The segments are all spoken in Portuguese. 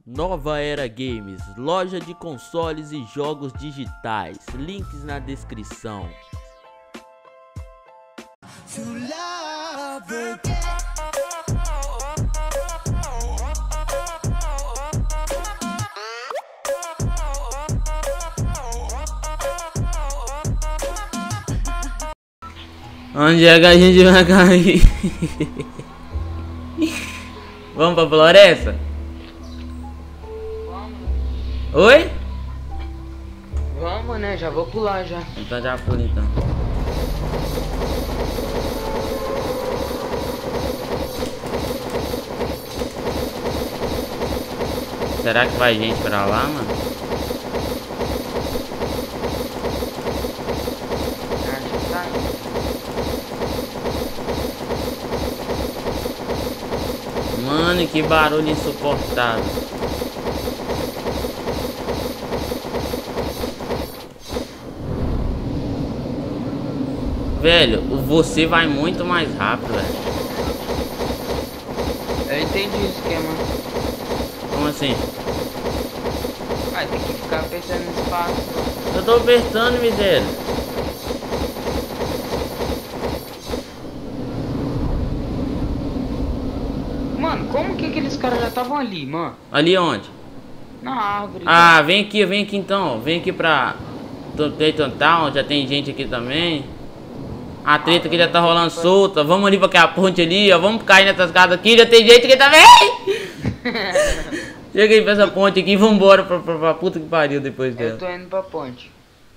Nova Era Games, loja de consoles e jogos digitais, links na descrição. Onde é que a gente vai cair? Vamos pra floresta? Oi? Vamos, né? Já vou pular já. Então já pula então. Será que vai gente pra lá, mano? Acho que tá indo. Mano, que barulho insuportável. Velho, você vai muito mais rápido, velho. Eu entendi o esquema. Como assim? Vai ter que ficar apertando no espaço. Eu tô apertando, miséria. Mano, como que aqueles caras já estavam ali, mano? Ali onde? Na árvore. Ah, vem aqui então. Vem aqui pra Dayton Town, já tem gente aqui também. A treta aqui já tá rolando solta. Vamos ali pra aquela ponte ali, ó. Vamos cair nessas casas aqui, já tem gente aqui também. Chega aí pra essa ponte aqui e vambora pra puta que pariu depois Eu dela. tô indo pra ponte.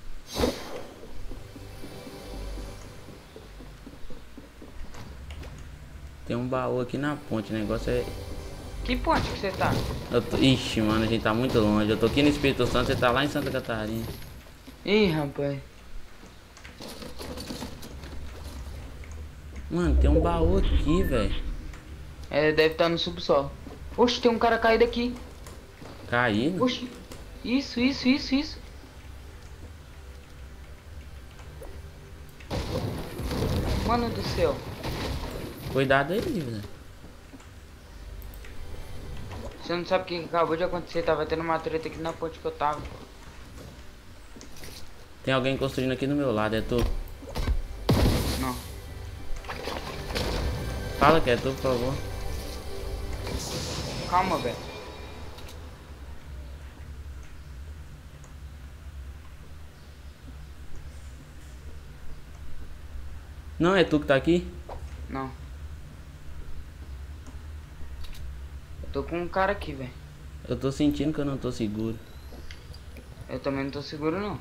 Tem um baú aqui na ponte, o negócio é... Que ponte que você tá? Ixi, mano, a gente tá muito longe. Eu tô aqui no Espírito Santo, você tá lá em Santa Catarina. Ih, rapaz. Mano, tem um baú aqui, velho. É, deve estar no subsolo. Oxe, tem um cara caído aqui. Caído? Oxe. Isso. Mano do céu. Cuidado aí, velho. Você não sabe o que acabou de acontecer. Tava tendo uma treta aqui na ponte que eu tava. Tem alguém construindo aqui do meu lado, é tu? Não. Fala que é tu, por favor. Calma, velho. Não, é tu que tá aqui? Não. Eu tô com um cara aqui, velho. Eu tô sentindo que eu não tô seguro. Eu também não tô seguro, não.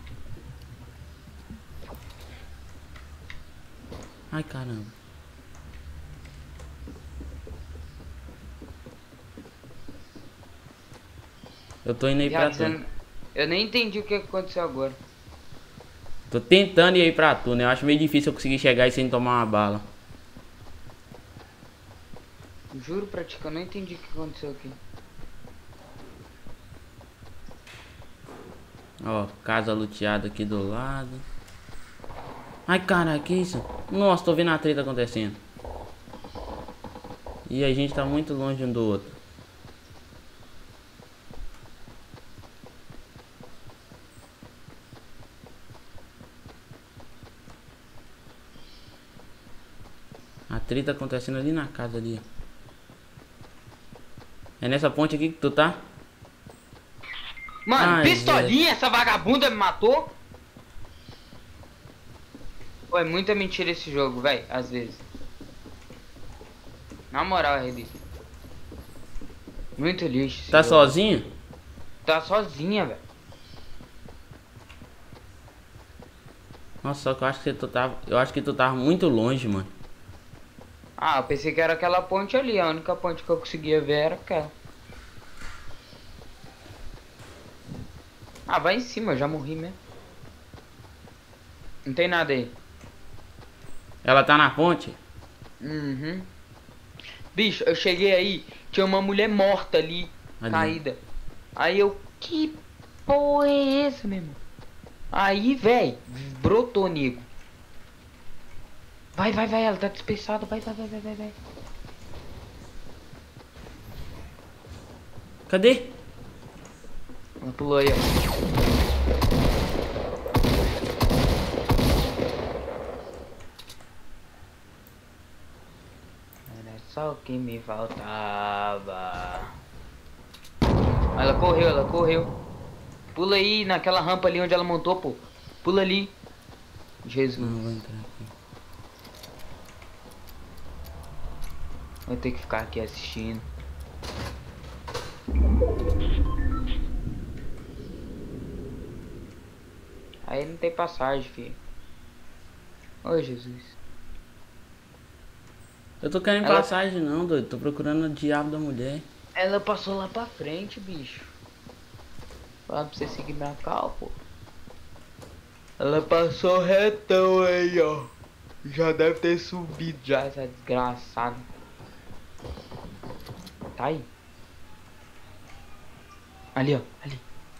Ai, caramba. Eu tô indo aí pra Viado, tu. eu nem entendi o que aconteceu agora. Tô tentando ir aí pra tu, né? Eu acho meio difícil eu conseguir chegar aí sem tomar uma bala. Juro pra ti que eu não entendi o que aconteceu aqui. Ó, casa luteada aqui do lado. Ai, cara, que isso? Nossa, tô vendo a treta acontecendo. E a gente tá muito longe um do outro. A treta acontecendo ali na casa ali, ó. É nessa ponte aqui que tu tá? Mano, Ai, pistolinha, essa vagabunda me matou? Pô, é muita mentira esse jogo, velho, às vezes. Na moral, Redi. Muito lixo esse Tá jogo. sozinho? Tá sozinha, velho. Nossa, só que eu acho que tu tava. Eu acho que tu tava muito longe, mano. Ah, eu pensei que era aquela ponte ali. A única ponte que eu conseguia ver era aquela. Ah, vai em cima, eu já morri mesmo. Não tem nada aí. Ela tá na ponte? Uhum. Bicho, eu cheguei aí, tinha uma mulher morta ali, Ali. caída. Aí eu, que porra é essa, meu irmão? Aí, velho, brotou, nego. Vai, ela tá dispersada. Vai. Cadê? Ela pulou aí, ó. Era só o que me faltava. Ela correu, ela correu. Pula aí naquela rampa ali onde ela montou, pô. Pula ali. Jesus. Não, vou entrar aqui. Vou ter que ficar aqui assistindo. Aí não tem passagem, filho. Ô, Jesus. Eu tô querendo Ela- passagem não, doido. Tô procurando o diabo da mulher. Ela passou lá pra frente, bicho. Fala pra você seguir minha cal, pô. Ela passou retão aí, ó. Já deve ter subido já, essa desgraçada. Tá aí. Ali, ó. Ali.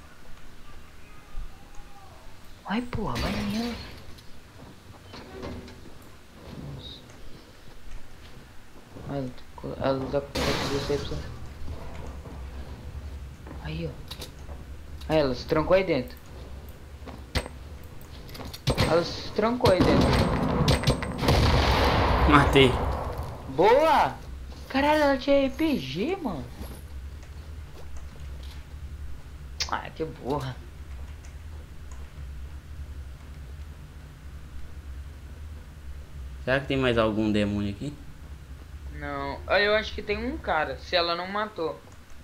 Vai, porra. Vai nela. Nossa. Ela tá com decepção. Aí, ó. Aí, ela se trancou aí dentro. Ela se trancou aí dentro. Matei. Boa! Caralho, ela tinha RPG, mano. Ah, que burra. Será que tem mais algum demônio aqui? Não, eu acho que tem um cara, se ela não matou.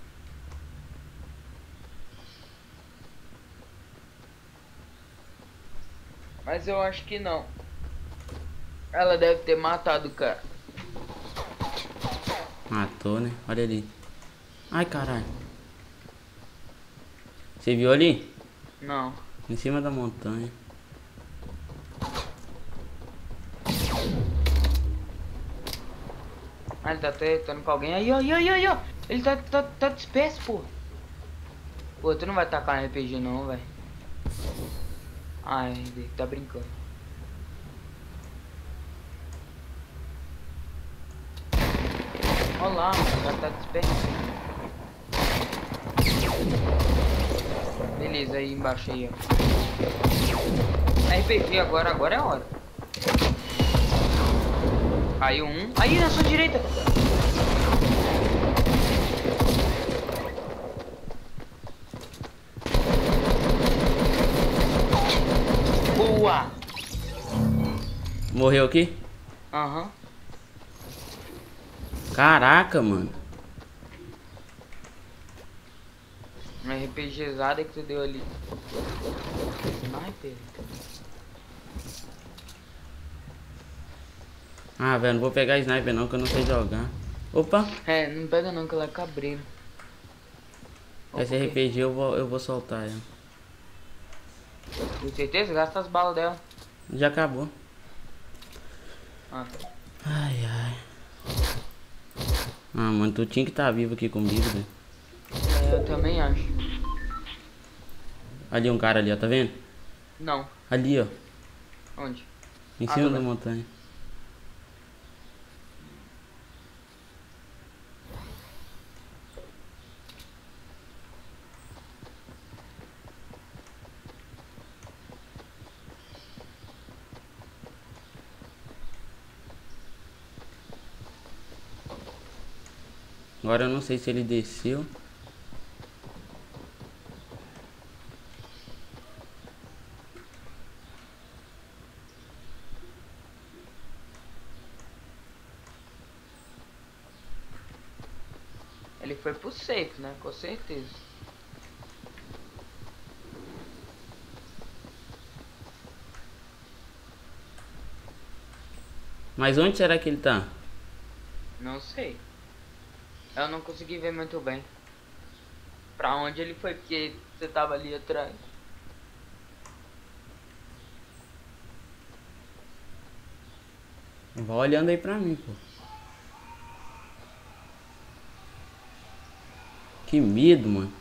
Mas eu acho que não. Ela deve ter matado o cara. Matou, né? Olha ali. Ai, caralho. Você viu ali? Não. Em cima da montanha. Ah, ele tá tretando com alguém. Aí, ó, aí, ó. Ele tá disperso, pô. Pô, tu não vai tacar no RPG não, velho. Ai, ele tá brincando. Olha lá, mano, o cara tá disperso. Beleza, aí embaixo aí, ó. RPG agora é a hora. Caiu um. Aí, na sua direita. Boa. Morreu aqui? Aham. Caraca, mano. Uma RPGzada que tu deu ali. Sniper. Ah, velho, não vou pegar sniper não, que eu não sei jogar. Opa, É, não pega não, que ela é cabreira. esse RPG eu vou soltar ela. Com certeza, gasta as balas dela. Já acabou. Ah. Ai, ai. Ah, mano, tu tinha que estar vivo aqui comigo, velho. É, eu também acho. Ali um cara ali, ó, tá vendo? Não. Ali, ó. Onde? Em Ah, cima tá da bem. montanha. Agora eu não sei se ele desceu. Ele foi pro safe, né? Com certeza. Mas onde será que ele tá? Não sei. Eu não consegui ver muito bem. Pra onde ele foi, porque você tava ali atrás. Vai olhando aí pra mim, pô. Que medo, mano.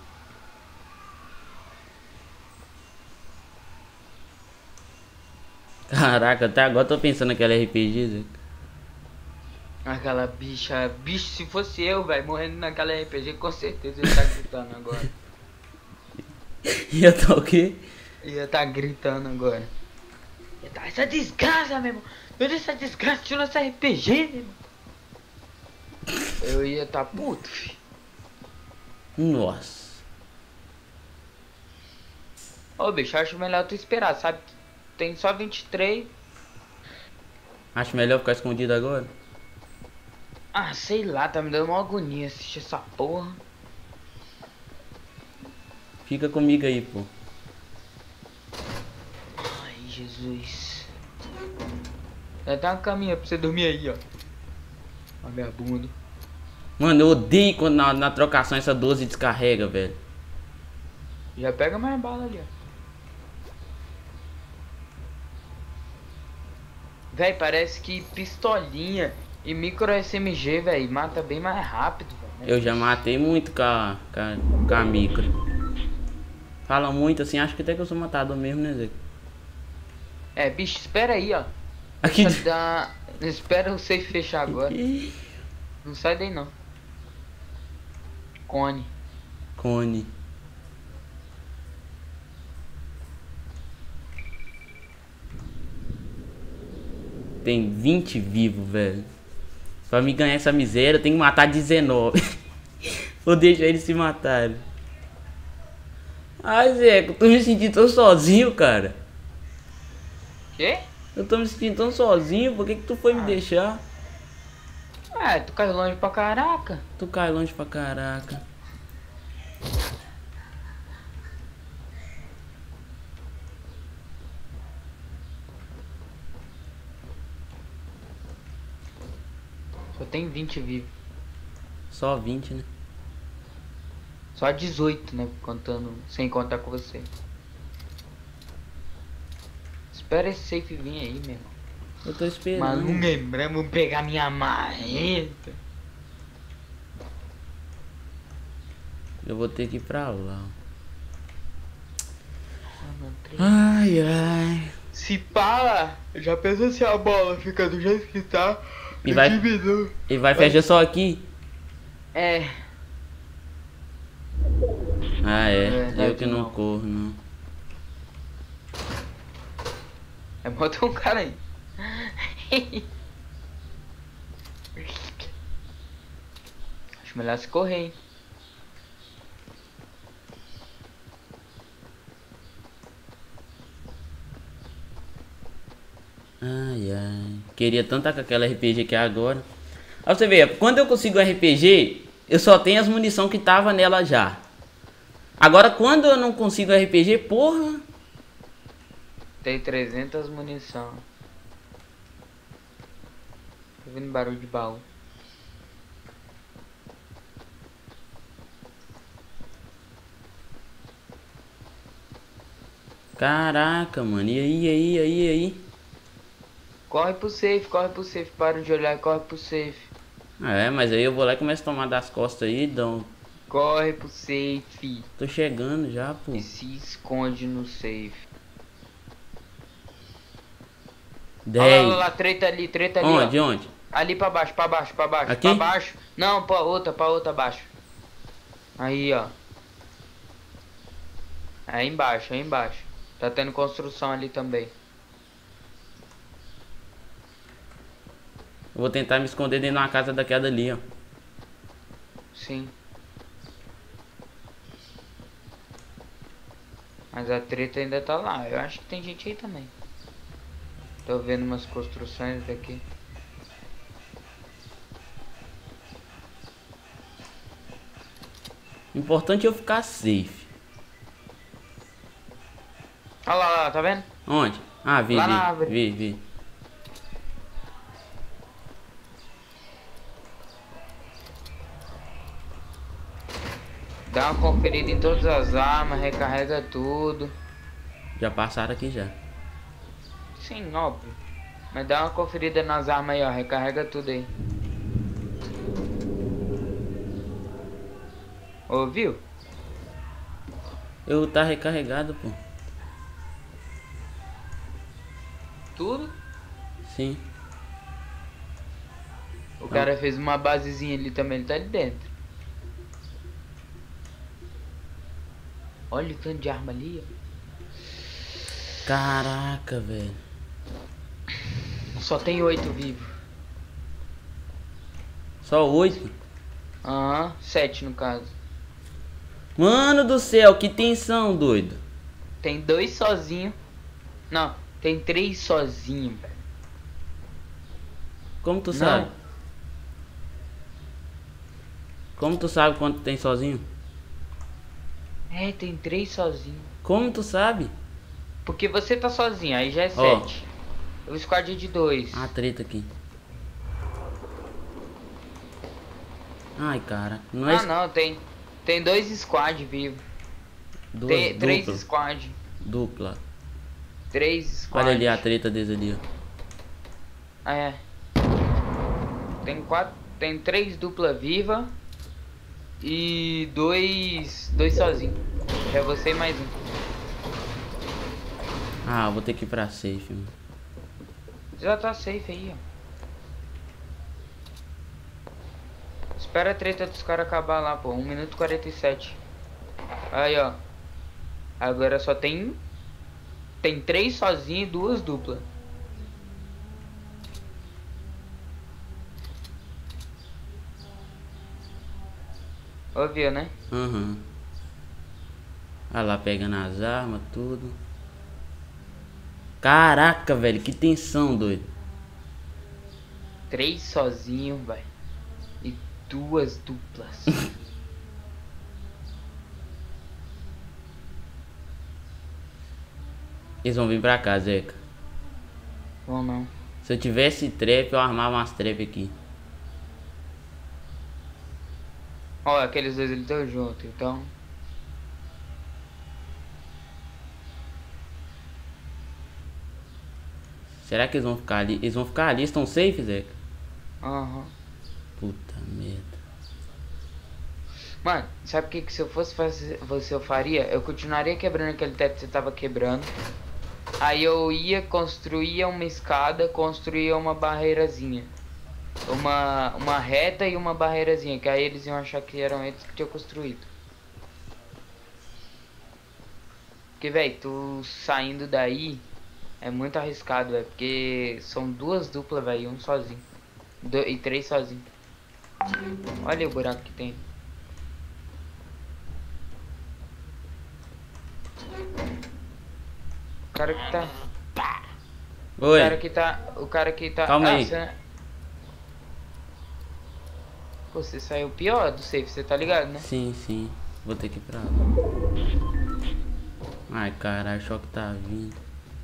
Caraca, até agora eu tô pensando naquela RPG, Zé. Aquela bicha. Bicho, se fosse eu, velho, morrendo naquela RPG, com certeza ele tá gritando agora. Ia tá o quê? Ia tá gritando agora. Ia tá essa desgraça, meu irmão. Toda essa desgraça tirou essa RPG, meu irmão. Eu ia tá puto, fi. Nossa. Ô, bicho, acho melhor tu esperar, sabe? Tem só 23. Acho melhor ficar escondido agora? Ah, sei lá, tá me dando uma agonia assistir essa porra. Fica comigo aí, pô. Ai, Jesus. Dá até uma caminha pra você dormir aí, ó. Vagabundo. Mano, eu odeio quando na trocação essa 12 descarrega, velho. Já pega mais bala ali, ó. Véi, parece que pistolinha e micro SMG, véi, mata bem mais rápido, velho. Eu já matei muito com a micro. Fala muito assim, acho que até que eu sou matador mesmo, né, Zé? É, bicho, espera aí, ó. Aqui. Deixa eu dar... Espera o safe fechar agora. Não sai daí, não. Cone. Cone. Tem 20 vivos, velho. Pra me ganhar essa miséria, eu tenho que matar 19. Vou deixar eles se matarem. Ai, Zé, eu tô me sentindo tão sozinho, cara. Quê? Eu tô me sentindo tão sozinho, por que tu foi me deixar? Ah, tu caiu longe pra caraca. Tu cai longe pra caraca. Só tem 20 vivos. Só 20, né? Só 18, né? Contando, sem contar com você. Espera esse safe vir aí, meu irmão. Eu tô esperando. Mas não lembramos pegar minha marreta. Eu vou ter que ir pra lá. Ai, ai. Se para, já pensou se a bola fica do jeito que tá? E vai fechar só aqui? É. Ah, é. Verdade, Eu que não não. corro, não. É, bota um cara aí. Acho melhor se correr, hein? Ai, ai. Queria tanto estar com aquela RPG que é agora. Ó, você vê, quando eu consigo RPG, eu só tenho as munição que tava nela já. Agora, quando eu não consigo RPG, porra. Tem 300 munição. Tô ouvindo barulho de baú. Caraca, mano. E aí? Corre pro safe, para de olhar e corre pro safe. É, mas aí eu vou lá e começo a tomar das costas aí, então. Corre pro safe. Tô chegando já, pô. E se esconde no safe. 10. Olha lá, treta ali, Onde, ó. onde? Ali pra baixo. Aqui? Pra baixo. Não, pra outra abaixo. Aí, ó. Aí embaixo. Tá tendo construção ali também. Eu vou tentar me esconder dentro de uma casa daquela ali, ó. Sim. Mas a treta ainda tá lá. Eu acho que tem gente aí também. Tô vendo umas construções daqui. Importante é eu ficar safe. Olha lá, tá vendo? Onde? Ah, Lá na árvore. vi. Dá uma conferida em todas as armas, recarrega tudo. Já passaram aqui já. Sim, óbvio. Mas dá uma conferida nas armas aí, ó. Recarrega tudo aí. Ouviu? Eu tá recarregado, pô. Tudo? Sim. O cara fez uma basezinha ali também, ele tá ali dentro. Olha o tanto de arma ali, ó. Caraca, velho. Só tem 8 vivos. Só 8? Aham, 7 no caso. Mano do céu, que tensão, doido. Tem 2 sozinho. Não, tem 3 sozinho, velho. Como tu Não. sabe? Como tu sabe quanto tem sozinho? É, tem 3 sozinho. Como tu sabe? Porque você tá sozinho, aí já é Ó. 7. O squad é de 2. A treta aqui. Ai, cara. Não é Ah, não, tem 2 squad vivos. duas Tem 3 dupla. squad. Dupla. 3 squad. Olha ali a treta deles ali, ó. É. Tem 3 dupla viva e 2 sozinho. É você e mais um. Ah, vou ter que ir pra safe, mano. Já tá safe aí, ó. Espera a treta dos caras acabar lá, pô. 1 minuto e 47. Aí, ó. Agora só tem 3 sozinho e 2 duplas. Ouviu, né? Aham. Olha lá pegando as armas, tudo. Caraca, velho, que tensão, doido. 3 sozinho, vai. E 2 duplas. Eles vão vir pra cá, Zeca. Ou não. Se eu tivesse trap, eu armava umas trap aqui. Ó, aqueles dois eles estão juntos, então. Será que eles vão ficar ali? Eles vão ficar ali, estão safe, Zeca? Aham. Puta merda. Mano, sabe o que se eu fosse fazer, eu faria? Eu continuaria quebrando aquele teto que você tava quebrando. Aí eu ia, construía uma escada, construía uma barreirazinha. Uma reta e uma barreirazinha, que aí eles iam achar que eram eles que tinham construído. Porque, velho, tu saindo daí é muito arriscado, velho. Porque são 2 duplas, velho, e um sozinho. E 3 sozinho. Olha o buraco que tem. O cara que tá... Oi. O cara que tá... Calma aí. Pô, você saiu pior do safe, você tá ligado, né? Sim, sim. Vou ter que ir pra lá. Ai, caralho, o choque tá vindo.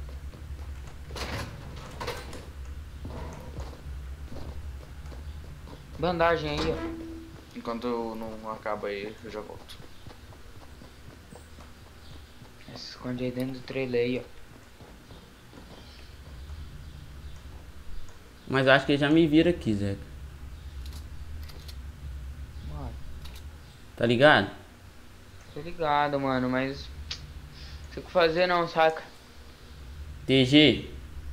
Bandagem aí, ó. Enquanto eu não acaba aí, eu já volto. Se esconde aí dentro do trailer aí, ó. Mas eu acho que eles já me viram aqui, Zeca. Mano, Tá ligado? tô ligado, mano, mas... Não sei o que fazer não, saca? TG.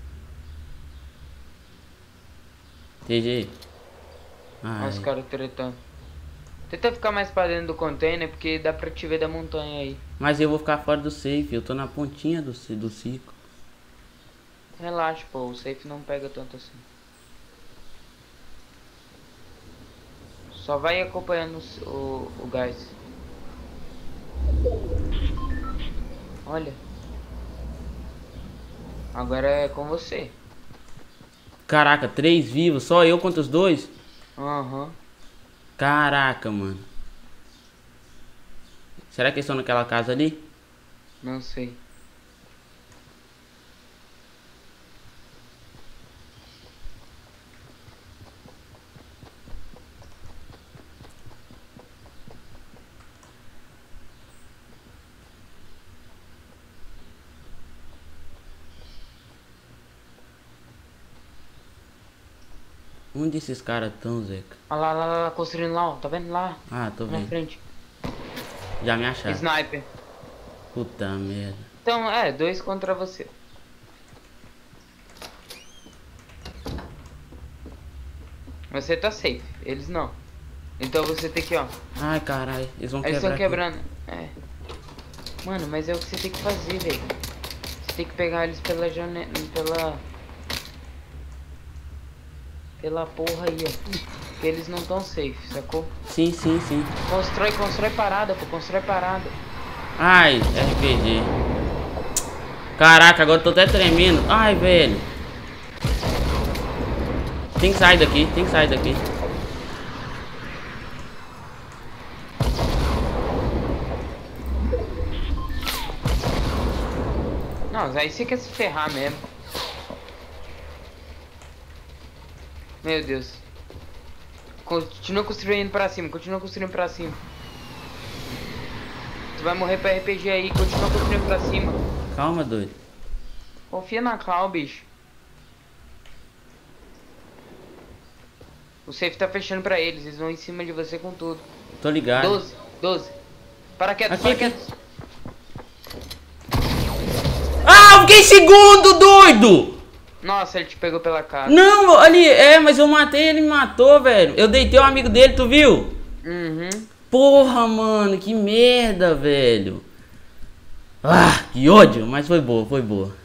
TG. Olha os Ai. caras tretando. Tenta ficar mais pra dentro do container, porque dá pra te ver da montanha aí. Mas eu vou ficar fora do safe, eu tô na pontinha do ciclo. Relaxa, pô, o safe não pega tanto assim. Só vai acompanhando o gás. Olha. Agora é com você. Caraca, 3 vivos, só eu contra os 2? Aham. Caraca, mano. Será que eles estão naquela casa ali? Não sei. Onde esses caras estão, Zeca? Olha lá, construindo lá, ó. Tá vendo lá? Ah, tô Na vendo. frente. Já me acharam. Sniper. Puta merda. Então, 2 contra você. Você tá safe, eles não. Então você tem que, ó. Ai, caralho. Eles vão Eles quebrar estão aqui. quebrando. É. Mano, mas é o que você tem que fazer, velho. Você tem que pegar eles pela janela. Pela porra aí, ó. Porque eles não tão safe, sacou? Sim, sim, sim. Constrói parada, pô. Constrói parada. Ai, RPG. Caraca, agora eu tô até tremendo. Ai, velho. Tem que sair daqui, tem que sair daqui. Não, aí você quer se ferrar mesmo. Meu Deus. Continua construindo pra cima, continua construindo pra cima. Tu vai morrer pra RPG aí, continua construindo pra cima. Calma, doido. Confia na Cal, bicho. O safe tá fechando pra eles, eles vão em cima de você com tudo. Tô ligado. 12. Para quieto, Aqui, para aqui. quieto. Ah, eu fiquei segundo, doido! Nossa, ele te pegou pela cara. Não, ali, mas eu matei, ele me matou, velho. Eu deitei o amigo dele, tu viu? Uhum. Porra, mano, que merda, velho. Ah, que ódio, mas foi boa, foi boa.